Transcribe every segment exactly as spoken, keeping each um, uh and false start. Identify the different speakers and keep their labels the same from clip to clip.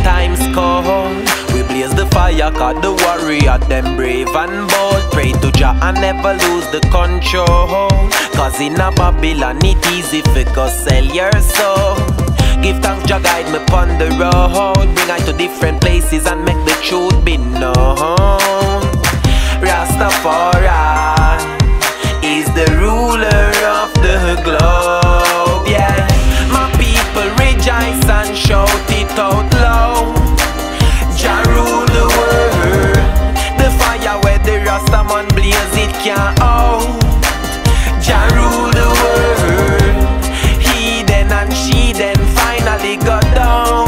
Speaker 1: times cold, we blaze the fire, cause the warrior them brave and bold. Pray to Jah and never lose the control, cause in a Babylon it easy fi go sell your soul. Give thanks, Jah guide me pon the road, bring I to different places and make the truth be known. Rastafari is the ruler of the globe, yeah. My people rejoice and shout it out loud. Jah rule the world. The fire where the Rastaman blaze it can't out. Jah rule the world. He then and she then finally got down.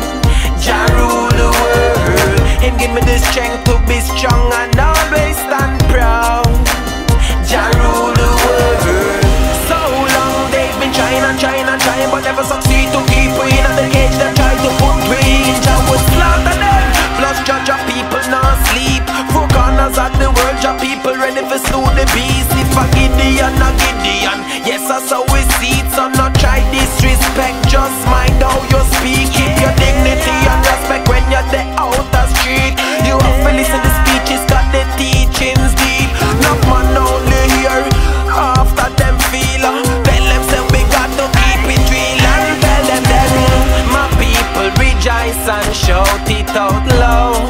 Speaker 1: Jah rule the world. Him give me the strength to be strong and always stand proud. Jah rule the world. So long they've been trying and trying and trying, but never succeed to keep we in the cage. They try to put we in. Jah would slaughter them. Plus judge of people not sleep. Four corners of the world, Jah people ready for slew the beast. If a Gideon, a Gideon, yes that's how we see it. So not try disrespect, just mind how you speak. Keep your dignity and respect when you're there out the street. You have to listen to speeches, got the teachings deep. Not man only here, after them feel. Tell them say we got to keep it real. And tell them that my people rejoice and shout it out loud.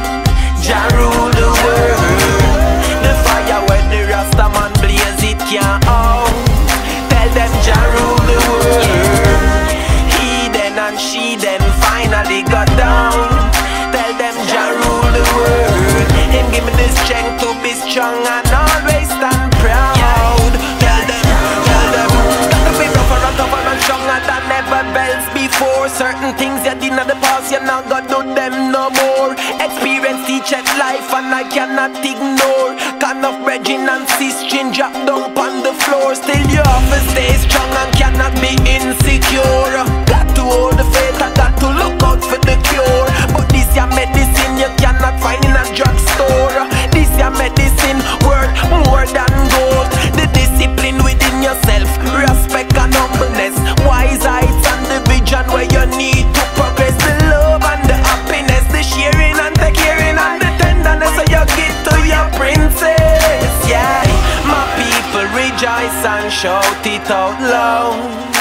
Speaker 1: Jah rule the world. The fire where the Rastaman blaze it can't out. Tell them Jah rule the world. He then and she then finally got down. Tell them Jah rule the world. Him give me the strength to be strong and always stand proud. Tell them, tell them, got to be rougher and tougher and stronger than ever bells before. Certain things you did in the past, you're not gonna do them no more. Experience teach at life and I cannot ignore. Can of brethren and sister drop down on the floor. Still you have to stay strong and cannot be insecure. Got to hold the faith, I got to look out for the cure. But this your medicine you cannot find in a drugstore. This your medicine worth more than gold. The discipline within yourself, respect and humbleness, wise heights and the vision where you need to progress. The love and the happiness, the sharing and the caring and the tenderness so you give to your princess. Yeah, my people rejoice and shout it out loud.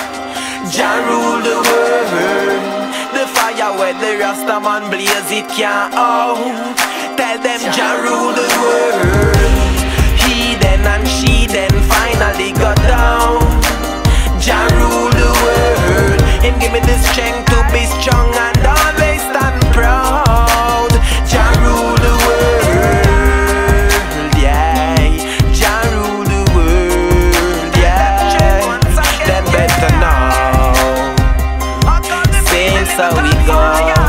Speaker 1: Jah rule the world. The fire where the Rastaman blaze it can't out. Tell them Jah rule the world. He then and she then finally got down. Jah rule the world. Him give me the strength to be strong and always stand proud. Jah rule the world, yeah. Jah rule the world, yeah. Them better know. Same so we go.